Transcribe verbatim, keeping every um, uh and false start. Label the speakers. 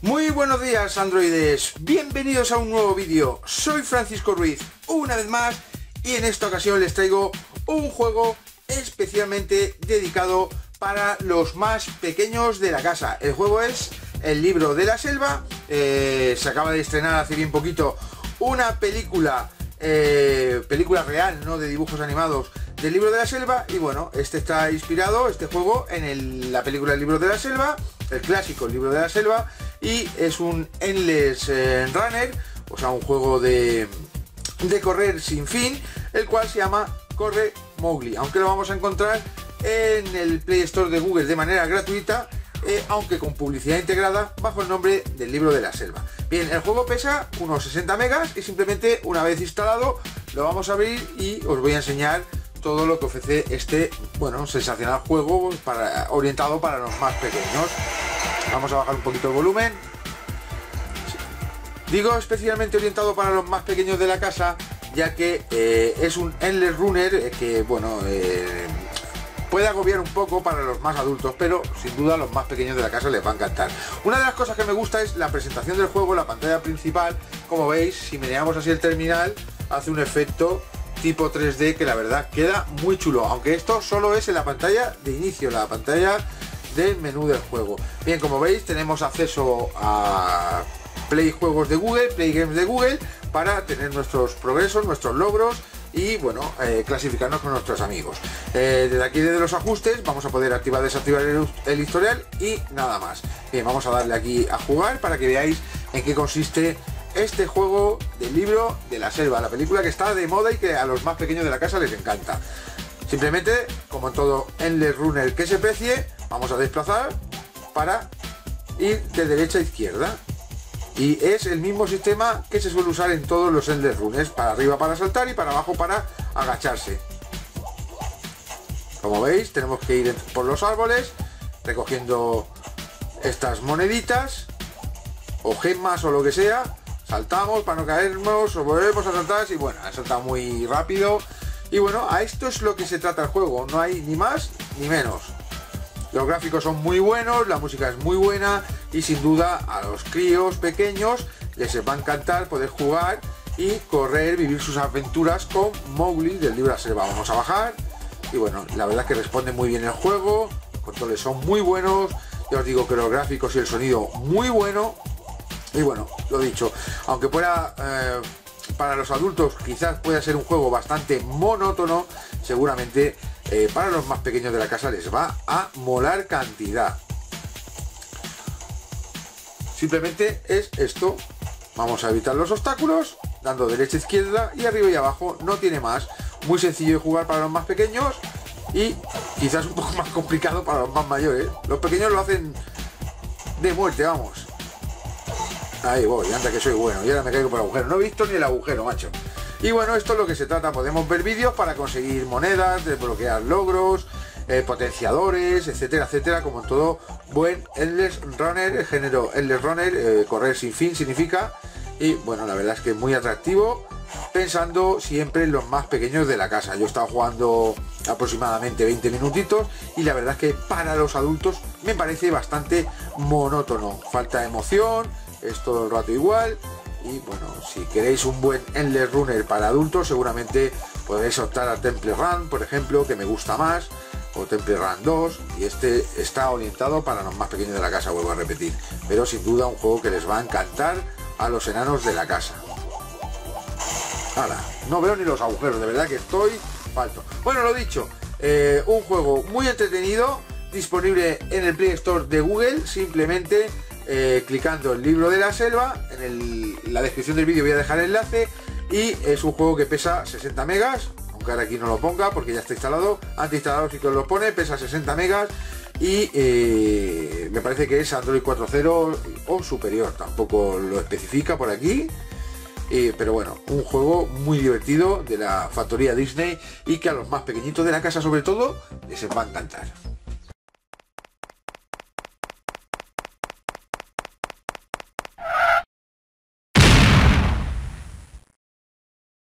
Speaker 1: Muy buenos días, androides, bienvenidos a un nuevo vídeo. Soy Francisco Ruiz, una vez más, y en esta ocasión les traigo un juego especialmente dedicado para los más pequeños de la casa. El juego es El Libro de la Selva. eh, se acaba de estrenar hace bien poquito una película eh, película real, no de dibujos animados, del Libro de la Selva, y bueno, este está inspirado, este juego, en el, la película El Libro de la Selva, el clásico El Libro de la Selva, y es un Endless eh, Runner, o sea, un juego de, de correr sin fin, el cual se llama Corre Mowgli, aunque lo vamos a encontrar en el Play Store de Google de manera gratuita, eh, aunque con publicidad integrada bajo el nombre del Libro de la Selva. Bien, el juego pesa unos sesenta megas y simplemente una vez instalado lo vamos a abrir y os voy a enseñar todo lo que ofrece este, bueno, sensacional juego para, orientado para los más pequeños. Vamos a bajar un poquito el volumen. Digo especialmente orientado para los más pequeños de la casa, ya que eh, es un Endless Runner eh, que, bueno, eh, puede agobiar un poco para los más adultos, pero sin duda a los más pequeños de la casa les va a encantar. Una de las cosas que me gusta es la presentación del juego, la pantalla principal. Como veis, si meneamos así el terminal, hace un efecto tipo tres D que la verdad queda muy chulo, aunque esto solo es en la pantalla de inicio, la pantalla del menú del juego. Bien, como veis, tenemos acceso a Play Juegos de Google, Play Games de Google, para tener nuestros progresos, nuestros logros y, bueno, eh, clasificarnos con nuestros amigos. Eh, desde aquí, desde los ajustes, vamos a poder activar, desactivar el, el historial y nada más. Bien, vamos a darle aquí a jugar para que veáis en qué consiste este juego del Libro de la Selva, la película que está de moda y que a los más pequeños de la casa les encanta. Simplemente, como en todo Endless Runner que se precie, vamos a desplazar para ir de derecha a izquierda. Y es el mismo sistema que se suele usar en todos los Endless Runners, para arriba para saltar y para abajo para agacharse. Como veis, tenemos que ir por los árboles recogiendo estas moneditas o gemas o lo que sea. Saltamos para no caernos, o volvemos a saltar y bueno, ha saltado muy rápido. Y bueno, a esto es lo que se trata el juego, no hay ni más ni menos. Los gráficos son muy buenos, la música es muy buena y sin duda a los críos pequeños les va a encantar poder jugar y correr, vivir sus aventuras con Mowgli del Libro de la Selva. Vamos a bajar y bueno, la verdad es que responde muy bien el juego, los controles son muy buenos, ya os digo que los gráficos y el sonido muy bueno. Y bueno, lo dicho, aunque fuera eh, para los adultos quizás pueda ser un juego bastante monótono, seguramente eh, para los más pequeños de la casa les va a molar cantidad. Simplemente es esto. Vamos a evitar los obstáculos, dando derecha, izquierda y arriba y abajo, no tiene más. Muy sencillo de jugar para los más pequeños y quizás un poco más complicado para los más mayores. Los pequeños lo hacen de muerte, vamos. Ahí voy, anda que soy bueno, y ahora me caigo por el agujero. No he visto ni el agujero, macho. Y bueno, esto es lo que se trata. Podemos ver vídeos para conseguir monedas, desbloquear logros, eh, potenciadores, etcétera, etcétera. Como en todo buen Endless Runner, el género Endless Runner, eh, correr sin fin significa. Y bueno, la verdad es que es muy atractivo, pensando siempre en los más pequeños de la casa. Yo he estado jugando aproximadamente veinte minutitos y la verdad es que para los adultos me parece bastante monótono. Falta emoción, es todo el rato igual. Y bueno, si queréis un buen Endless Runner para adultos, seguramente podréis optar a Temple Run, por ejemplo, que me gusta más, o Temple Run dos, y este está orientado para los más pequeños de la casa, vuelvo a repetir, pero sin duda un juego que les va a encantar a los enanos de la casa. Ahora, no veo ni los agujeros, de verdad que estoy falto. Bueno, lo dicho, eh, un juego muy entretenido, disponible en el Play Store de Google, simplemente Eh, clicando el Libro de la Selva. En, el, en la descripción del vídeo voy a dejar el enlace. Y es un juego que pesa sesenta megas, aunque ahora aquí no lo ponga porque ya está instalado. Antes instalado sí que os lo pone, pesa sesenta megas. Y eh, me parece que es Android cuatro punto cero o superior, tampoco lo especifica por aquí. Eh, pero bueno, un juego muy divertido de la factoría Disney y que a los más pequeñitos de la casa sobre todo les va a encantar.